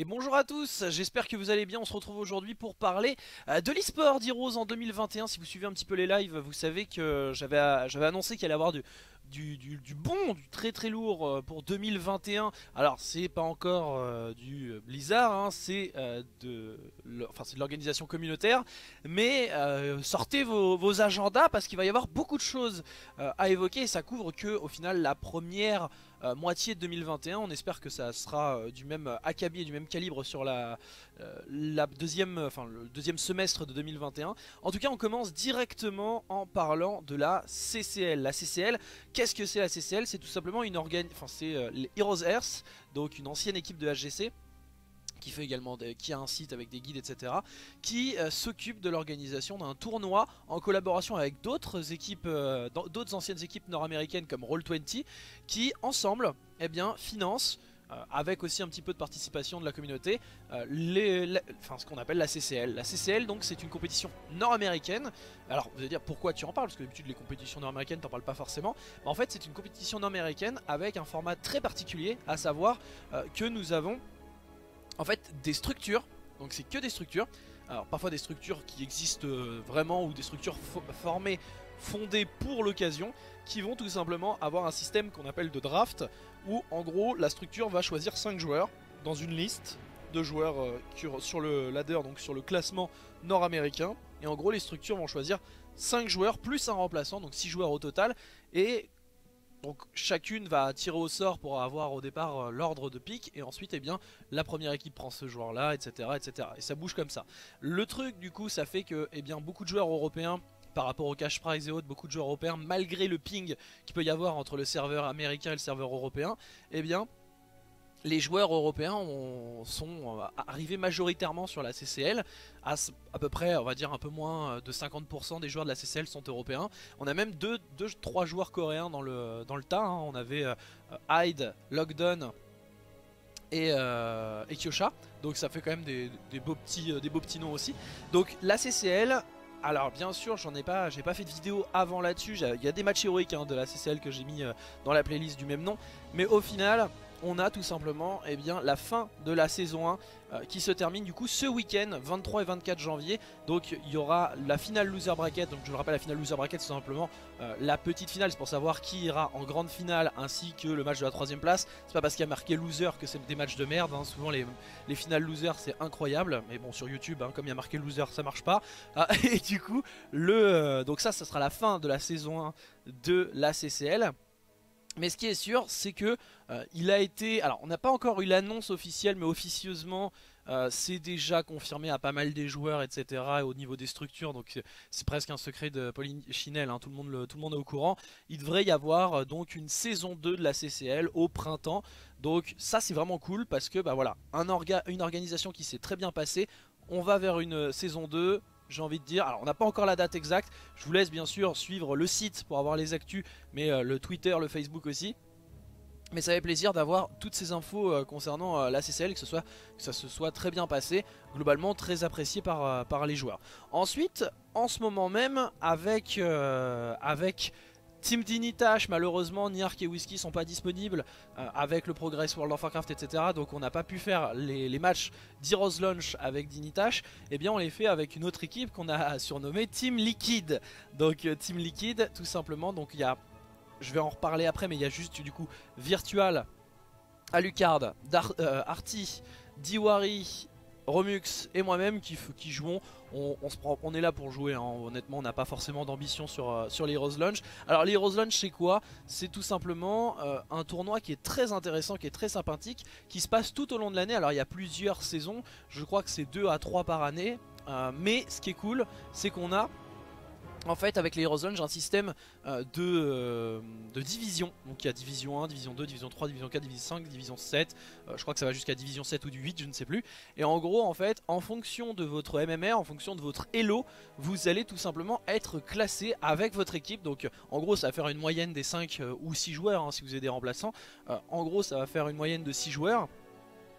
Et bonjour à tous, j'espère que vous allez bien. On se retrouve aujourd'hui pour parler de l'e-sport d'Heroes en 2021. Si vous suivez un petit peu les lives, vous savez que j'avais annoncé qu'il allait y avoir du bon, du très très lourd pour 2021. Alors c'est pas encore du Blizzard, hein, c'est de l'organisation communautaire. Mais sortez vos agendas parce qu'il va y avoir beaucoup de choses à évoquer. Et ça couvre que au final la première moitié de 2021. On espère que ça sera du même acabit et du même calibre sur la deuxième, le deuxième semestre de 2021. En tout cas, on commence directement en parlant de la CCL. La CCL, qu'est-ce que c'est la CCL? C'est tout simplement c'est les Heroes Earth, donc une ancienne équipe de HGC qui fait également qui a un site avec des guides, etc., qui s'occupe de l'organisation d'un tournoi en collaboration avec d'autres équipes, d'autres anciennes équipes nord-américaines comme Roll20, qui ensemble, financent avec aussi un petit peu de participation de la communauté, ce qu'on appelle la CCL. La CCL, donc, c'est une compétition nord-américaine. Alors, vous allez dire pourquoi tu en parles, parce que d'habitude les compétitions nord-américaines, t'en parles pas forcément. Mais en fait, c'est une compétition nord-américaine avec un format très particulier, à savoir que nous avons en fait des structures, donc c'est que des structures, alors parfois des structures qui existent vraiment ou des structures formées, fondées pour l'occasion, qui vont tout simplement avoir un système qu'on appelle de draft, où en gros la structure va choisir 5 joueurs dans une liste de joueurs sur le ladder, donc sur le classement nord-américain, et en gros les structures vont choisir 5 joueurs plus un remplaçant, donc 6 joueurs au total, et donc chacune va tirer au sort pour avoir au départ l'ordre de pique, et ensuite la première équipe prend ce joueur là, etc., etc. Et ça bouge comme ça. Le truc du coup, ça fait que beaucoup de joueurs européens, par rapport au cash prize et autres, beaucoup de joueurs européens, malgré le ping qu'il peut y avoir entre le serveur américain et le serveur européen, les joueurs européens sont arrivés majoritairement sur la CCL. À peu près, on va dire un peu moins de 50% des joueurs de la CCL sont européens. On a même 3 joueurs coréens dans le tas, hein. On avait Hyde, Lockdown et Kyosha. Donc ça fait quand même des beaux petits noms aussi. Donc la CCL, alors bien sûr j'ai pas fait de vidéo avant là-dessus. Il y a des matchs héroïques, hein, de la CCL que j'ai mis dans la playlist du même nom. Mais au final, on a tout simplement la fin de la saison 1 qui se termine du coup ce week-end 23 et 24 janvier. Donc il y aura la finale loser bracket. Donc je le rappelle, la finale loser bracket c'est tout simplement la petite finale, c'est pour savoir qui ira en grande finale, ainsi que le match de la 3ème place. C'est pas parce qu'il y a marqué loser que c'est des matchs de merde, hein. Souvent les finales loser c'est incroyable, mais bon, sur YouTube, hein, comme il y a marqué loser ça marche pas. Et du coup donc ça sera la fin de la saison 1 de la CCL. Mais ce qui est sûr, c'est que il a été... Alors, on n'a pas encore eu l'annonce officielle, mais officieusement, c'est déjà confirmé à pas mal des joueurs, etc. Et au niveau des structures, donc c'est presque un secret de Pauline Chinel, hein, tout le monde est au courant. Il devrait y avoir donc une saison 2 de la CCL au printemps. Donc ça, c'est vraiment cool parce que, voilà, une organisation qui s'est très bien passée. On va vers une saison 2. J'ai envie de dire, alors on n'a pas encore la date exacte, je vous laisse bien sûr suivre le site pour avoir les actus, mais le Twitter, le Facebook aussi. Mais ça fait plaisir d'avoir toutes ces infos concernant la CCL, que ça se soit très bien passé, globalement très apprécié par les joueurs. Ensuite, en ce moment même, avec Team Dinitash, malheureusement, Niark et Whisky sont pas disponibles avec le Progress World of Warcraft, etc. Donc on n'a pas pu faire les matchs d'Heroes Launch avec Dinitash. Eh bien on les fait avec une autre équipe qu'on a surnommée Team Liquid. Donc Team Liquid, tout simplement. Donc il y a, je vais en reparler après, mais il y a juste du coup Virtual, Alucard, Arty, Diwari, Romux et moi-même qui jouons. On est là pour jouer, hein. Honnêtement, on n'a pas forcément d'ambition sur les Heroes Launch. Alors les Heroes Launch, c'est quoi? C'est tout simplement un tournoi qui est très intéressant, qui est très sympathique, qui se passe tout au long de l'année. Alors il y a plusieurs saisons, je crois que c'est 2 à 3 par année, mais ce qui est cool, c'est qu'on a en fait avec les Heroes Launch un système de division. Donc il y a division 1, division 2, division 3, division 4, division 5, division 7, je crois que ça va jusqu'à division 7 ou du 8, je ne sais plus. Et en gros, en fait, en fonction de votre MMR, en fonction de votre Elo, vous allez tout simplement être classé avec votre équipe. Donc en gros ça va faire une moyenne des 5 ou 6 joueurs, hein, si vous avez des remplaçants. En gros ça va faire une moyenne de 6 joueurs.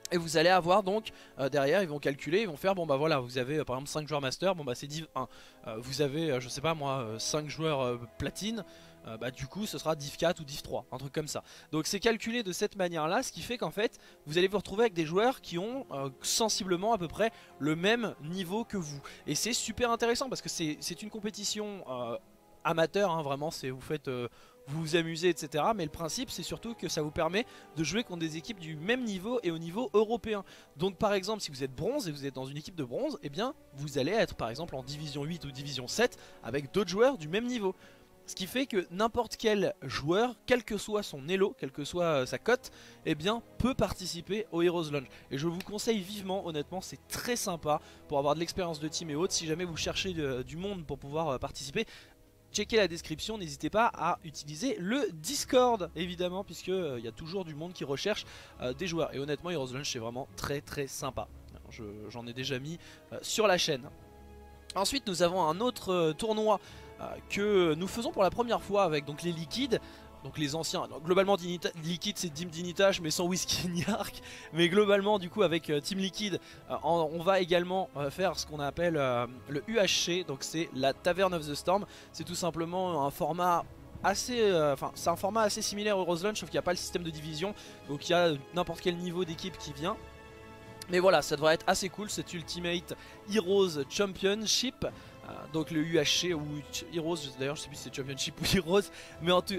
Et vous allez avoir donc derrière, ils vont calculer, ils vont faire bon bah voilà, vous avez par exemple 5 joueurs master, bon bah c'est div 1. Vous avez je sais pas moi 5 joueurs platine, bah du coup ce sera div 4 ou div 3, un truc comme ça. Donc c'est calculé de cette manière là, ce qui fait qu'en fait vous allez vous retrouver avec des joueurs qui ont sensiblement à peu près le même niveau que vous. Et c'est super intéressant parce que c'est une compétition amateur, hein, vraiment vous faites... vous vous amusez, etc. Mais le principe, c'est surtout que ça vous permet de jouer contre des équipes du même niveau et au niveau européen. Donc par exemple, si vous êtes bronze et vous êtes dans une équipe de bronze, eh bien vous allez être par exemple en division 8 ou division 7 avec d'autres joueurs du même niveau. Ce qui fait que n'importe quel joueur, quel que soit son elo, quelle que soit sa cote, eh bien peut participer au Heroes Lounge. Et je vous conseille vivement, honnêtement, c'est très sympa pour avoir de l'expérience de team et autres. Si jamais vous cherchez du monde pour pouvoir participer, checkez la description, n'hésitez pas à utiliser le Discord évidemment, puisque il y a toujours du monde qui recherche des joueurs. Et honnêtement Heroes Lounge c'est vraiment très très sympa. J'en ai déjà mis sur la chaîne. Ensuite nous avons un autre tournoi que nous faisons pour la première fois avec donc les liquides. Donc les anciens, donc globalement Liquid c'est Team Dignitas mais sans Whisky ni Arc. Mais globalement du coup avec Team Liquid on va également faire ce qu'on appelle le UHC. Donc c'est la Tavern of the Storm. C'est tout simplement un format assez, c'est un format assez similaire au Heroes Lounge, sauf qu'il n'y a pas le système de division. Donc il y a n'importe quel niveau d'équipe qui vient. Mais voilà, ça devrait être assez cool, cet Ultimate Heroes Championship. Donc le UHC ou Heroes, d'ailleurs je sais plus si c'est Championship ou Heroes, mais en tout...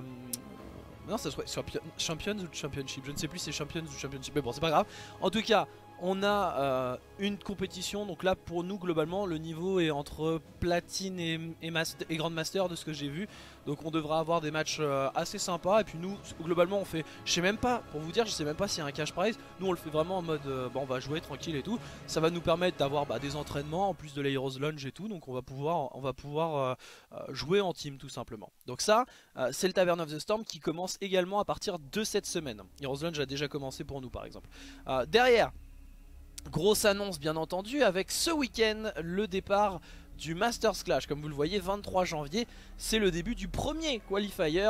non, ça serait Champions ou Championship, je ne sais plus si c'est Champions ou Championship, mais bon c'est pas grave. En tout cas, on a une compétition, donc là pour nous globalement le niveau est entre platine et grandmaster de ce que j'ai vu. Donc on devra avoir des matchs assez sympas. Et puis nous globalement on fait, je sais même pas, pour vous dire je sais même pas s'il y a un cash prize. Nous on le fait vraiment en mode on va jouer tranquille et tout. Ça va nous permettre d'avoir des entraînements en plus de la Heroes Lounge et tout. Donc on va pouvoir jouer en team tout simplement. Donc ça c'est le Tavern of the Storm qui commence également à partir de cette semaine. Heroes Lounge a déjà commencé pour nous par exemple. Derrière, grosse annonce bien entendu avec ce week-end le départ du Masters Clash. Comme vous le voyez, 23 janvier, c'est le début du premier qualifier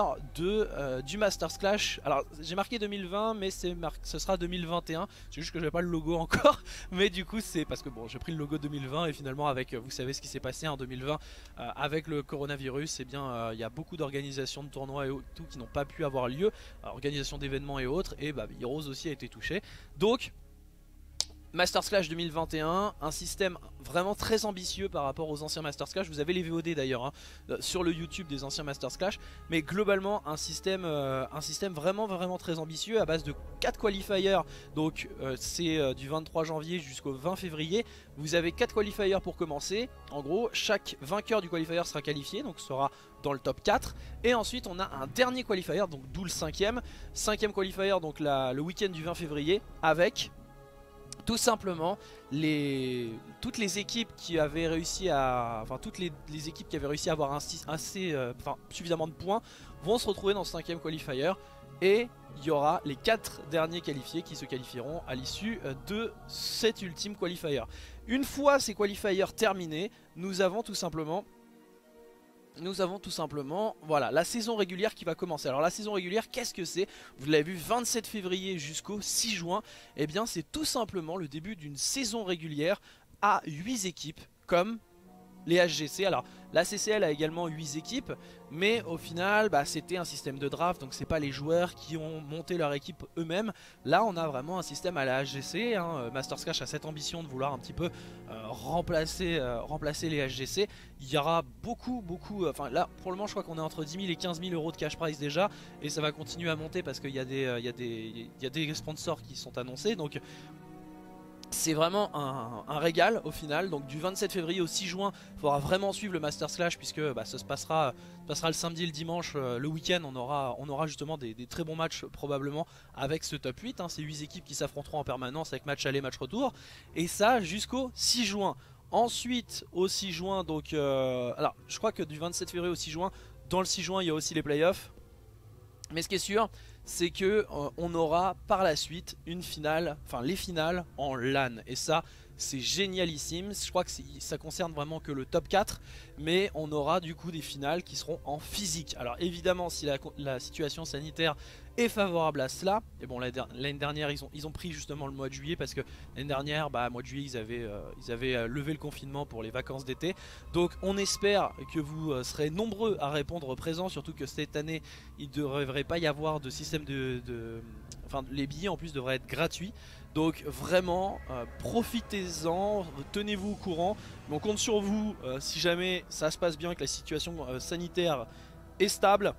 du Masters Clash. Alors j'ai marqué 2020 mais ce sera 2021. C'est juste que je n'avais pas le logo encore. Mais du coup c'est parce que bon, j'ai pris le logo 2020 et finalement avec, vous savez ce qui s'est passé en 2020 avec le coronavirus, et bien il y a beaucoup d'organisations de tournois et tout qui n'ont pas pu avoir lieu, organisation d'événements et autres, et Heroes aussi a été touché. Donc Masters Clash 2021, un système vraiment très ambitieux par rapport aux anciens Masters Clash. Vous avez les VOD d'ailleurs hein, sur le YouTube des anciens Masters Clash. Mais globalement un système vraiment très ambitieux à base de 4 qualifiers. Donc c'est du 23 janvier jusqu'au 20 février. Vous avez 4 qualifiers pour commencer. En gros chaque vainqueur du qualifier sera qualifié, donc sera dans le top 4. Et ensuite on a un dernier qualifier, donc d'où le 5ème qualifier, donc le week-end du 20 février avec... tout simplement toutes les équipes qui avaient réussi à... Enfin toutes les équipes qui avaient réussi à avoir suffisamment de points vont se retrouver dans ce 5ème qualifier. Et il y aura les 4 derniers qualifiés qui se qualifieront à l'issue de cet ultime qualifier. Une fois ces qualifiers terminés, nous avons tout simplement voilà, la saison régulière qui va commencer. Alors la saison régulière, qu'est-ce que c'est? Vous l'avez vu, 27 février jusqu'au 6 juin. Et bien c'est tout simplement le début d'une saison régulière à 8 équipes comme les HGC. Alors la CCL a également 8 équipes, mais au final c'était un système de draft, donc c'est pas les joueurs qui ont monté leur équipe eux-mêmes. Là on a vraiment un système à la HGC hein. Masters Clash a cette ambition de vouloir un petit peu remplacer les HGC. Il y aura beaucoup, enfin là pour le moment je crois qu'on est entre 10 000 et 15 000 euros de cash prize déjà, et ça va continuer à monter parce qu'il y a des sponsors qui sont annoncés. Donc c'est vraiment un régal au final. Donc du 27 février au 6 juin, il faudra vraiment suivre le Masters Clash, puisque ça se passera le samedi et le dimanche. Le week-end on aura justement des très bons matchs probablement avec ce top 8 hein. C'est 8 équipes qui s'affronteront en permanence avec match aller, match retour. Et ça jusqu'au 6 juin. Ensuite au 6 juin, donc alors je crois que du 27 février au 6 juin, dans le 6 juin il y a aussi les playoffs. Mais ce qui est sûr, c'est que on aura par la suite une finale, enfin les finales en LAN. Et ça, c'est génialissime. Je crois que ça concerne vraiment que le top 4, mais on aura du coup des finales qui seront en physique. Alors évidemment, si la situation sanitaire est favorable à cela, et bon, l'année dernière ils ont pris justement le mois de juillet, parce que l'année dernière, mois de juillet, ils avaient levé le confinement pour les vacances d'été. Donc on espère que vous serez nombreux à répondre présent, surtout que cette année il ne devrait pas y avoir de système enfin les billets en plus devraient être gratuits. Donc vraiment profitez-en, tenez-vous au courant. On compte sur vous si jamais ça se passe bien, que la situation sanitaire est stable.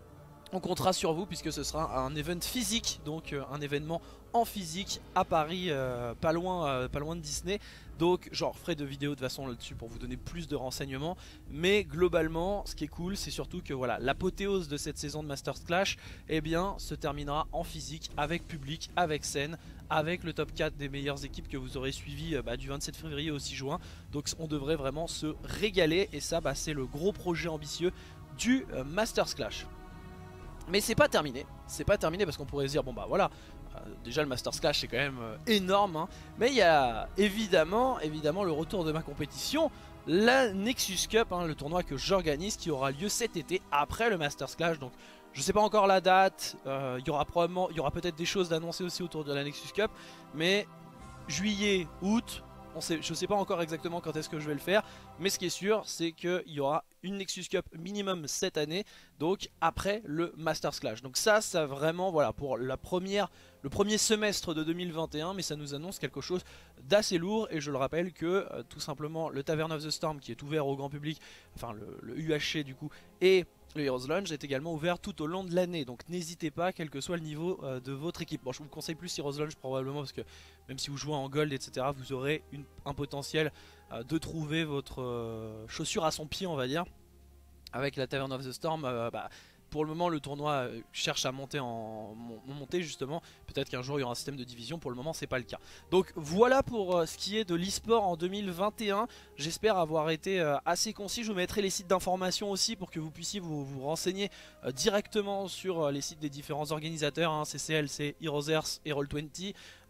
On comptera sur vous puisque ce sera un event physique, donc un événement en physique à Paris, pas loin de Disney. Donc je ferai de vidéos de toute façon là-dessus pour vous donner plus de renseignements. Mais globalement, ce qui est cool, c'est surtout que voilà, l'apothéose de cette saison de Masters Clash, eh bien, se terminera en physique, avec public, avec scène, avec le top 4 des meilleures équipes que vous aurez suivi du 27 février au 6 juin. Donc on devrait vraiment se régaler, et ça c'est le gros projet ambitieux du Masters Clash. Mais c'est pas terminé parce qu'on pourrait se dire bon bah voilà, déjà le Masters Clash c'est quand même énorme, hein. Mais il y a évidemment le retour de ma compétition, la Nexus Cup, hein, le tournoi que j'organise, qui aura lieu cet été après le Masters Clash. Donc je sais pas encore la date, il y aura peut-être des choses d'annoncer aussi autour de la Nexus Cup, mais juillet, août, je sais pas encore exactement quand est-ce que je vais le faire, mais ce qui est sûr, c'est qu'il y aura une Nexus Cup minimum cette année, donc après le Masters Clash. Donc ça vraiment, voilà, pour le premier semestre de 2021, mais ça nous annonce quelque chose d'assez lourd. Et je le rappelle que tout simplement le Tavern of the Storm, qui est ouvert au grand public, enfin le UHC du coup, et le Heroes Lounge est également ouvert tout au long de l'année, donc n'hésitez pas, quel que soit le niveau de votre équipe. Bon, je vous conseille plus Heroes Lounge probablement, parce que même si vous jouez en gold, etc., vous aurez un potentiel de trouver votre chaussure à son pied, on va dire. Avec la Tavern of the Storm, pour le moment le tournoi cherche à monter en montée justement. Peut-être qu'un jour il y aura un système de division, pour le moment c'est pas le cas. Donc voilà pour ce qui est de l'e-sport en 2021. J'espère avoir été assez concis. Je vous mettrai les sites d'information aussi pour que vous puissiez vous renseigner directement sur les sites des différents organisateurs, hein. CCL c'est Heroesers et Roll20.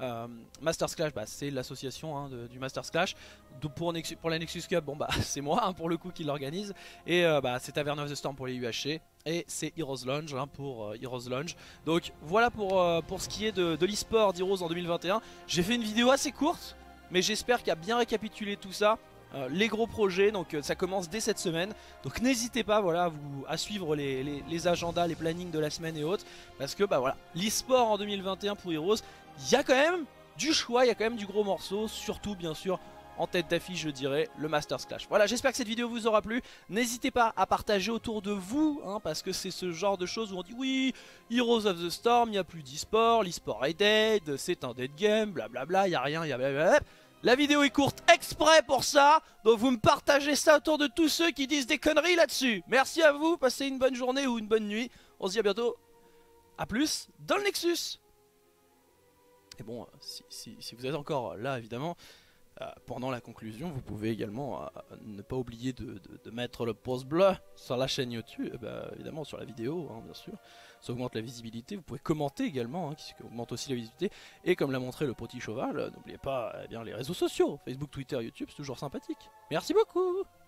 Masters Clash, c'est l'association, hein, du Masters Clash. Donc pour la Nexus Cup, bon c'est moi, hein, pour le coup, qui l'organise. Et c'est Tavern of the Storm pour les UHC. Et c'est Heroes Lounge, hein, pour Heroes Lounge. Donc voilà pour ce qui est de l'e-sport d'Heroes en 2021. J'ai fait une vidéo assez courte, mais j'espère qu'il a bien récapitulé tout ça. Les gros projets, donc ça commence dès cette semaine. Donc n'hésitez pas, voilà, à suivre les agendas, les plannings de la semaine et autres. Parce que voilà, l'e-sport en 2021 pour Heroes, il y a quand même du choix, il y a quand même du gros morceau. Surtout bien sûr en tête d'affiche, je dirais, le Masters Clash. Voilà, j'espère que cette vidéo vous aura plu. N'hésitez pas à partager autour de vous, hein, parce que c'est ce genre de choses où on dit oui, Heroes of the Storm, il n'y a plus d'e-sport, l'e-sport est dead, c'est un dead game, blablabla, il n'y a rien, il y a blablabla. La vidéo est courte exprès pour ça, donc vous me partagez ça autour de tous ceux qui disent des conneries là-dessus. Merci à vous, passez une bonne journée ou une bonne nuit. On se dit à bientôt. A plus dans le Nexus. Et bon, si vous êtes encore là, évidemment, pendant la conclusion, vous pouvez également ne pas oublier de mettre le pouce bleu sur la chaîne YouTube, évidemment sur la vidéo, hein, bien sûr. Ça augmente la visibilité. Vous pouvez commenter également, hein, qui augmente aussi la visibilité. Et comme l'a montré le petit cheval, n'oubliez pas les réseaux sociaux, Facebook, Twitter, YouTube, c'est toujours sympathique. Merci beaucoup.